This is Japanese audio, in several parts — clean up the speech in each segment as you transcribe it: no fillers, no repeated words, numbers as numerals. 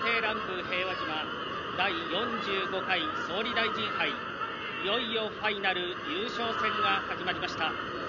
亭乱舞平和島第45回総理大臣杯、いよいよファイナル優勝戦が始まりました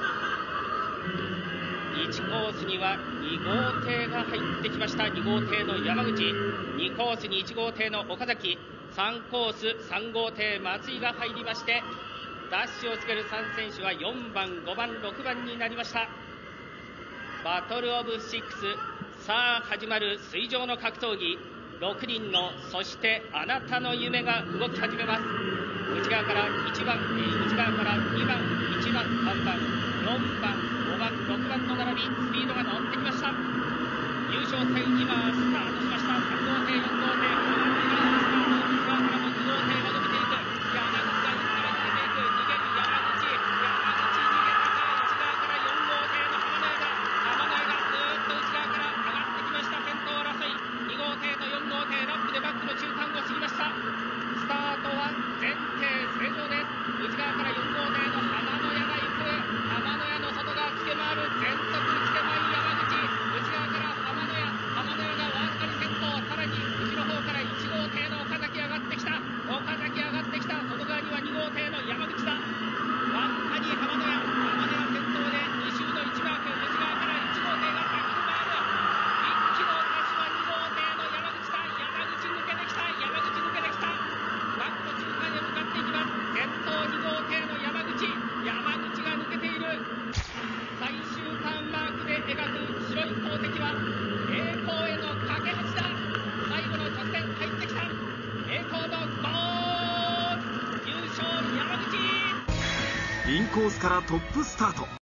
。1コースには2号艇が入ってきました。2号艇の山口、2コースに1号艇の岡崎、3コース3号艇松井が入りまして、ダッシュをつける3選手は4番5番6番になりました。バトルオブシックス、さあ始まる水上の格闘技。6人のそしてあなたの夢が動き始めます。内側から1番、内側から2番、1番、3番、4番、5番、6番の並び、スピードが乗ってきました。優勝戦今スタートしました。3号艇4号艇、内側からも2号艇が伸びていく。山口が内側に出ていく。逃げる山口、逃げたか。内側から4号艇の浜野屋だ。浜野屋がずーっと内側から上がってきました。先頭争い、2号艇と4号艇、ラップでバックの中間を過ぎました。スタートは前提正常です。内側から4号艇の浜野屋が行く。浜野屋の外側つけ回る、全速つけ回り山口、内側から浜野屋、浜野屋がわずかに先頭。さらに内の方から1号艇の岡崎上がってきた。岡崎上がってきた。外側には2号艇の山口だ。わずかに浜野屋、浜野屋先頭で2周の1マーク。内側から1号艇が先に回る。一気の差しは2号艇の山口だ。山口抜けてきた。山口抜けてきた。バックの中間へ向かっていきます。先頭2号艇の山口、山口が抜けている。最終ターンマークで描く白い宝石は栄光への架け橋だ。最後の直線入ってきた。栄光のゴール、優勝山口。 インコースからトップスタート。